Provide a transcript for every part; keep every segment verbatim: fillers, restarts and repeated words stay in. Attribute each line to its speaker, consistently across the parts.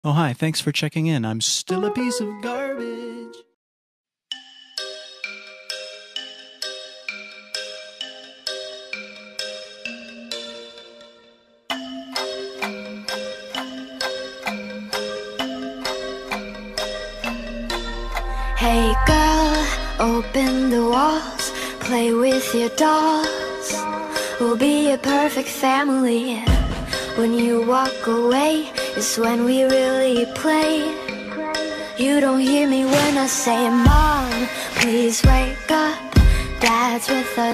Speaker 1: Oh, hi, thanks for checking in. I'm still a piece of garbage.
Speaker 2: Hey girl, open the walls, play with your dolls. We'll be a perfect family. When you walk away is when we really play. You don't hear me when I say, Mom, please wake up. Dad's with us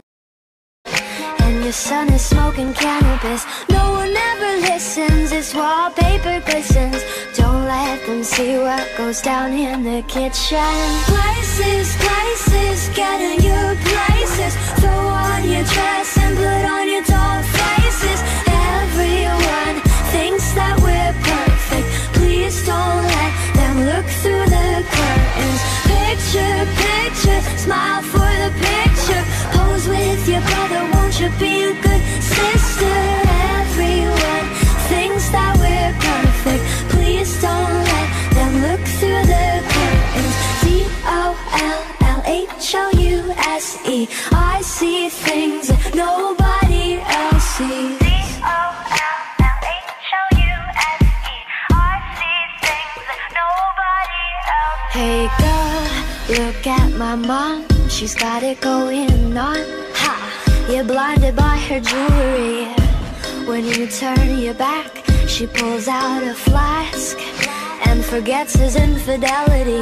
Speaker 2: and your son is smoking cannabis. No one ever listens, it's wallpaper glistens. Don't let them see what goes down in the kitchen. Places, places, get in your places. Throw on your dress and put on your doll faces. Everyone thinks that we're perfect. Please don't let them look through the curtains. Picture, picture, smile for the picture. Pose with your brother, won't you be a good sister? Everyone thinks that we're perfect. Please don't let them look through the curtains. D O L L H O U S E. I see things that nobody else sees. D O L L H O U S E. I see things that nobody else sees. Hey girl, look at my mom. She's got it going on. Ha! You're blinded by her jewelry. When you turn your back, she pulls out a flask and forgets his infidelity.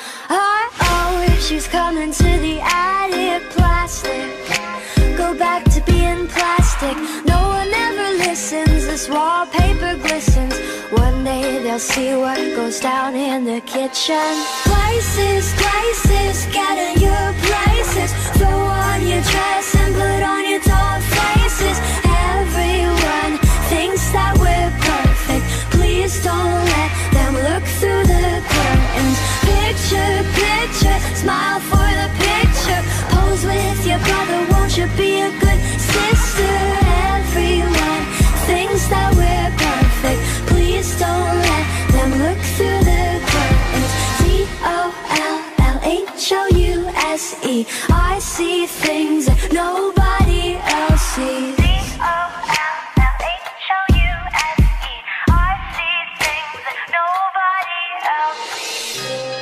Speaker 2: Uh-oh, she's coming to the attic. Plastic, go back to being plastic. No one ever listens, this wallpaper glistens. One day they'll see what goes down in the kitchen. Places, places, get in your places. Throw on your dress and put on your doll faces. Everyone thinks that we're perfect. Please don't let them look through the curtains. Picture, picture, smile for the picture. Pose with your brother, won't you be a good sister? Everyone thinks that we're perfect. Please don't let them look through the curtains. D O L L H O U S E. I see things that nobody else sees. D O L L H O U S E. I see things that nobody else sees.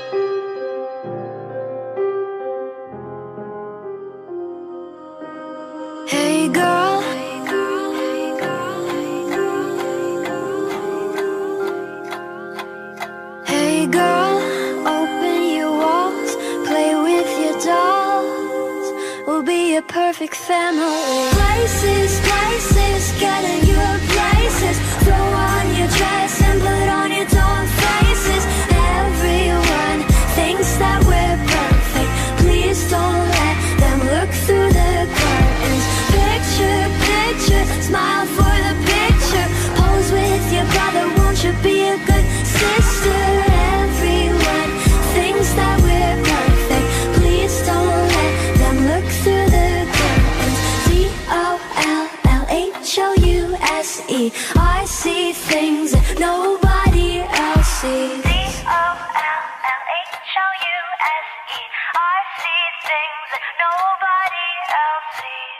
Speaker 2: Hey girl, hey girl, open your walls, play with your dolls. We'll be a perfect family. Places, places, get in your places. Throw on your dress and put on your doll faces. Everyone thinks that we're perfect. Please don't let them look through the curtains. Picture, picture, smile for the picture. Pose with your brother, won't you be a good sister? Everyone thinks that we're perfect. Please don't let them look through the curtains. D O L L H O U S E. I see things that nobody else sees. D O L L H O U S E. I see things that nobody else sees.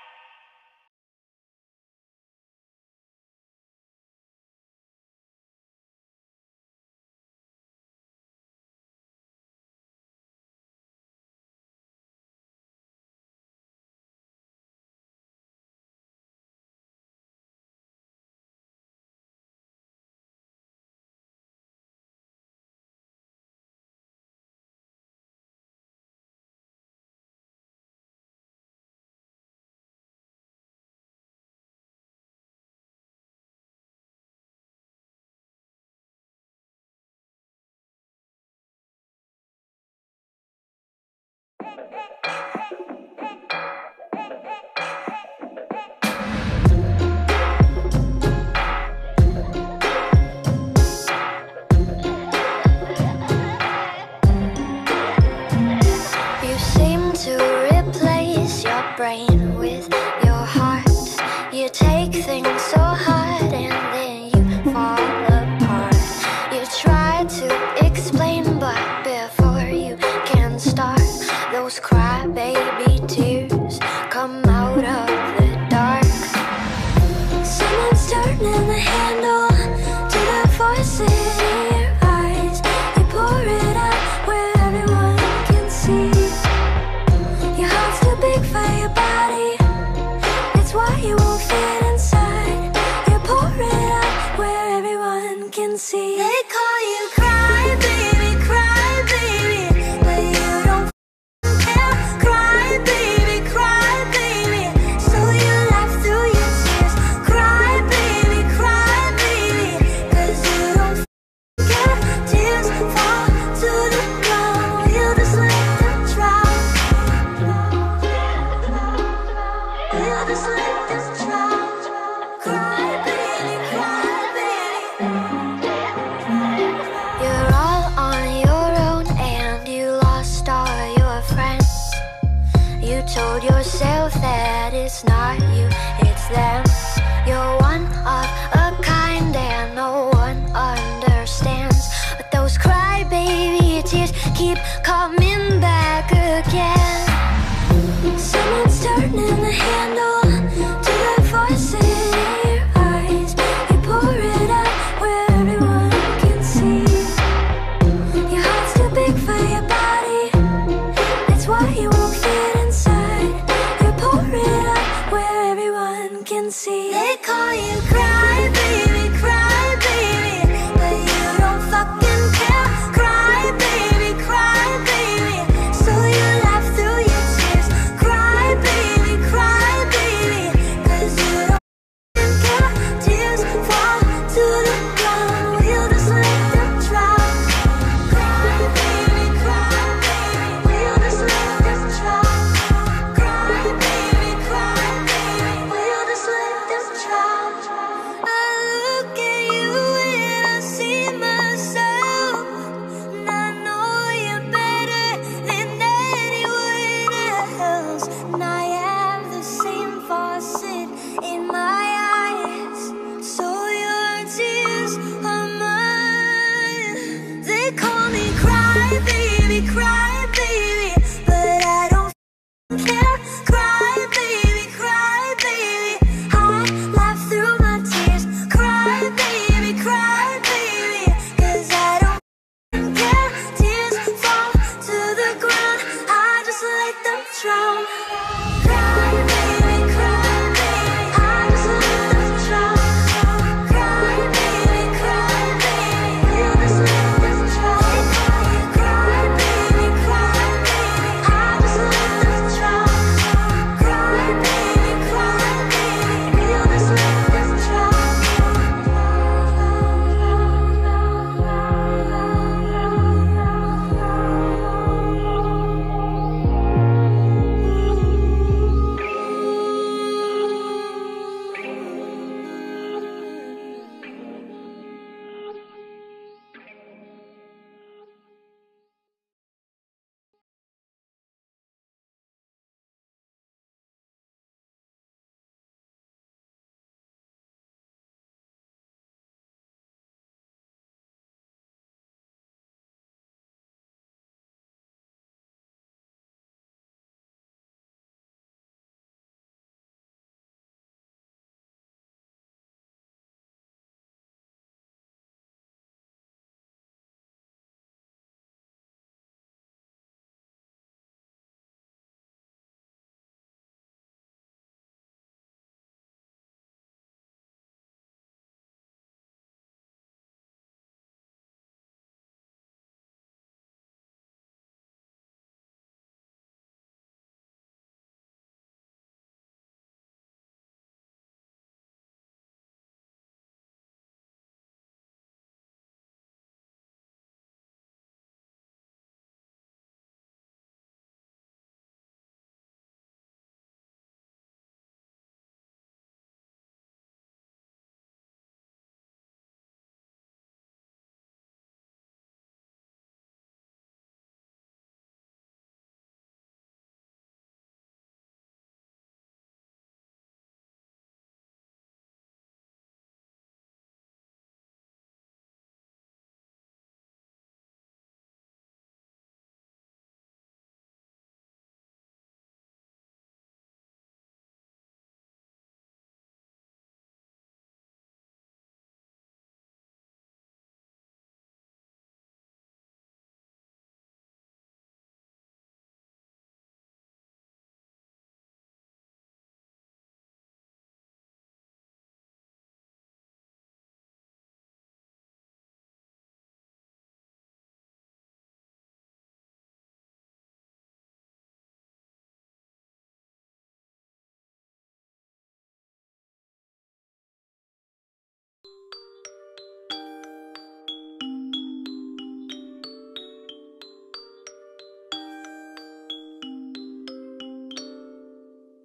Speaker 2: You seem to replace your brain with your heart. You take things so hard and then you fall apart. voices in your eyes. You pour it out where everyone can see. Your heart's too big for your body, it's why you won't fit inside. You pour it out where everyone can see. They call you Crybaby, Crybaby, but you don't care. Crybaby, Crybaby, so you laugh through your tears. Crybaby, Crybaby, cause you don't care. Tears fall to the ground, you just let them drown. You just let them drown. Crybaby, Crybaby. You're all on your own and you lost all your friends. You told yourself that it's not you, it's them. You're one of a kind and no one understands. But those crybaby tears keep coming back again. Someone's turning the handle to the voices in your eyes. You pour it out where everyone can see. Your heart's too big for your body, it's why you won't fit inside. You pour it out where everyone can see.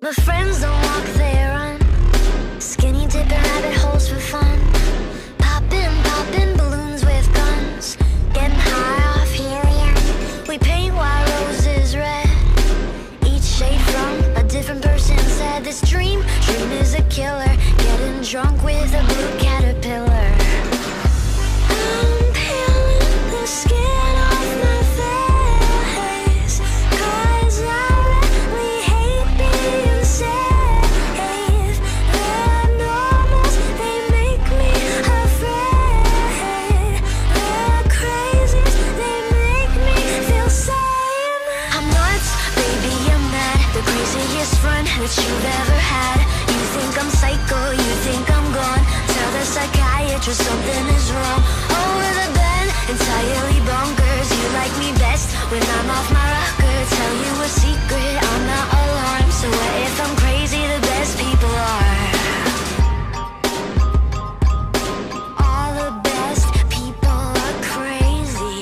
Speaker 2: My friends don't walk, they run. Skinny dipping rabbit holes for fun. Popping, popping balloons with guns. Getting high off helium. We paint white roses red. Each shade from a different person said this dream, dream is a killer. Getting drunk with a blue caterpillar. I'm peeling the skin off my face, 'cause I really hate being safe. The normals, they make me afraid. The crazies, they make me feel sane. I'm nuts, baby, I'm mad. The craziest friend that you've ever had. You think I'm psycho, you think I'm gone. Tell the psychiatrist something is wrong. Over the bed, entirely bonkers. You like me best when I'm off my rocker. Tell you a secret, I'm not alarmed. So what if I'm crazy? The best people are. All the best people are crazy.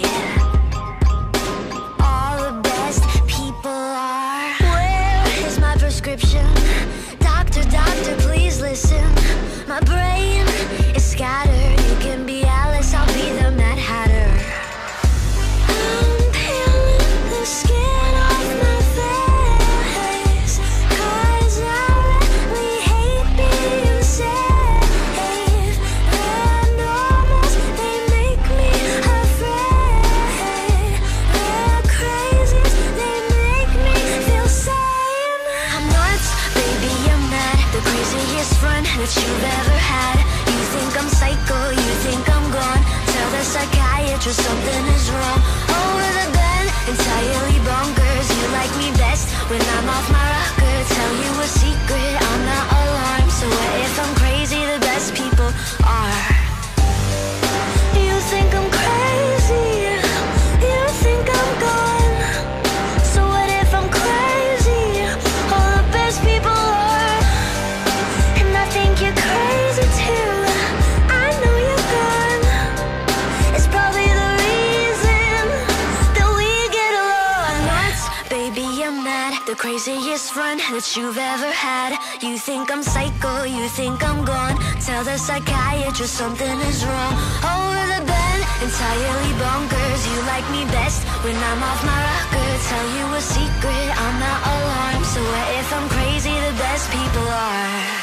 Speaker 2: All the best people are. Where is my prescription? Doctor, doctor, please listen. My brain is scattered. You can be Alice, I'll be the Mad Hatter. I'm peeling the skin off my face, 'cause I really hate being safe. The normals, they make me afraid. The crazies, they make me feel sane. I'm nuts, baby, I'm mad. The craziest friend that you've ever had. You think I'm psycho, you think I'm gone. Tell the psychiatrist something is wrong. Over the bed, entirely bonkers. You like me best when I'm off my rocker. Tell you a secret, I'm not alarmed. So what if I'm crazy? The best people are. You think I'm crazy, you think I'm gone. So what if I'm crazy? All the best people are. And I think you're crazy too. I know you're gone. It's probably the reason that we get along. Nuts, baby, I'm mad. The craziest friend that you've ever had. You think I'm psycho, you think I'm gone. Tell the psychiatrist something is wrong. Over the bed, entirely bonkers. You like me best when I'm off my rocker. Tell you a secret, I'm not alarmed. So what if I'm crazy? The best people are.